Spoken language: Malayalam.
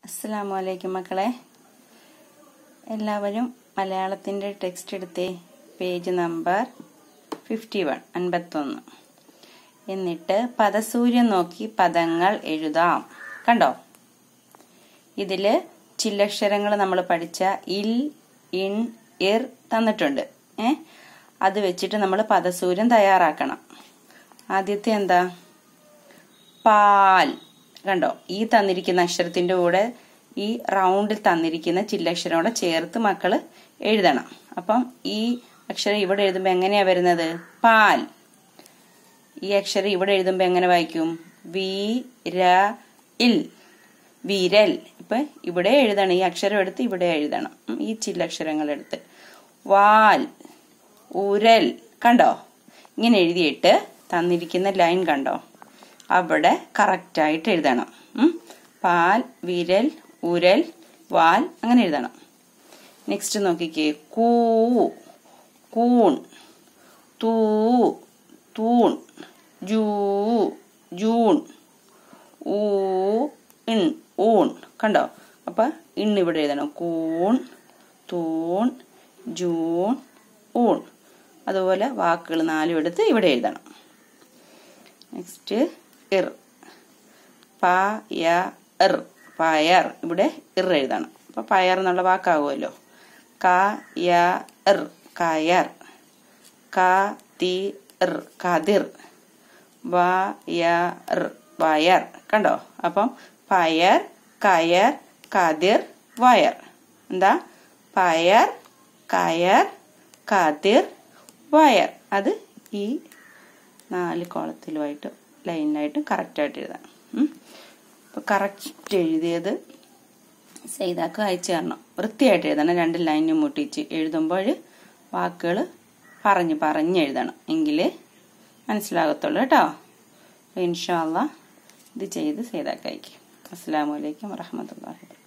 അസ്സലാമു അലൈക്കും മക്കളെ. എല്ലാവരും മലയാളത്തിൻ്റെ ടെക്സ്റ്റ് എടുത്തേ. Page number 51. എന്നിട്ട് പദസൂര്യൻ നോക്കി പദങ്ങൾ എഴുതാം. കണ്ടോ, ഇതില് ചില്ലക്ഷരങ്ങൾ നമ്മൾ പഠിച്ച ഇൽ, ഇൻ, ഇർ തന്നിട്ടുണ്ട്. അത് വെച്ചിട്ട് നമ്മൾ പദസൂര്യൻ തയ്യാറാക്കണം. ആദ്യത്തെ എന്താ? പാൽ. കണ്ടോ, ഈ തന്നിരിക്കുന്ന അക്ഷരത്തിന്റെ കൂടെ ഈ റൗണ്ടിൽ തന്നിരിക്കുന്ന ചില്ലക്ഷരം കൂടെ ചേർത്ത് മക്കള് എഴുതണം. അപ്പം ഈ അക്ഷരം ഇവിടെ എഴുതുമ്പോ എങ്ങനെയാ വരുന്നത്? പാൽ. ഈ അക്ഷരം ഇവിടെ എഴുതുമ്പോ എങ്ങനെ വായിക്കും? ഇൽ, വിരൽ. ഇപ്പൊ ഇവിടെ എഴുതണം, ഈ അക്ഷരം എടുത്ത് ഇവിടെ എഴുതണം, ഈ ചില്ലക്ഷരങ്ങൾ എടുത്ത്. വാൽ, ഉരൽ. കണ്ടോ, ഇങ്ങനെ എഴുതിയിട്ട് തന്നിരിക്കുന്ന ലൈൻ കണ്ടോ, അവിടെ കറക്റ്റായിട്ട് എഴുതണം. പാൽ, വിരൽ, ഉരൽ, വാൽ, അങ്ങനെ എഴുതണം. നെക്സ്റ്റ് നോക്കിക്കേ. കൂ, കൂൺ, തൂ, തൂൺ, ജൂ, ജൂൺ, ഊ, ഇൺ, ഊൺ. കണ്ടോ, അപ്പൊ ഇൺ ഇവിടെ എഴുതണം. കൂൺ, തൂൺ, ജൂൺ, ഊൺ. അതുപോലെ വാക്കുകൾ 4 എടുത്ത് ഇവിടെ എഴുതണം. നെക്സ്റ്റ് ഇർ, പയർ, പയർ. ഇവിടെ ഇർ എഴുതണം. അപ്പൊ പയർ എന്നുള്ള വാക്കാവുമല്ലോ. കയർ, കയർ. കതിർ, കതിർ. വയർ, വയർ. കണ്ടോ, അപ്പം പയർ, കയർ, കതിർ, വയർ. എന്താ? പയർ, കയർ, കതിർ, വയർ. അത് ഈ 4 കോളത്തിലുമായിട്ട് ലൈനിലായിട്ട് കറക്റ്റായിട്ട് എഴുതണം. അപ്പൊ കറക്റ്റ് എഴുതിയത് ചെയ്താക്ക് അയച്ചു തരണം. വൃത്തിയായിട്ട് എഴുതണം. 2 ലൈനും മുട്ടിച്ച് എഴുതുമ്പോൾ വാക്കുകൾ പറഞ്ഞ് എഴുതണം, എങ്കിലേ മനസ്സിലാകത്തുള്ളൂ കേട്ടോ. ഇൻഷാ അല്ലാഹ് ഇത് ചെയ്ത് ചെയ്താക്ക് അയക്കും. അസ്സലാമു അലൈക്കും വറഹ്മത്തുള്ളാഹി.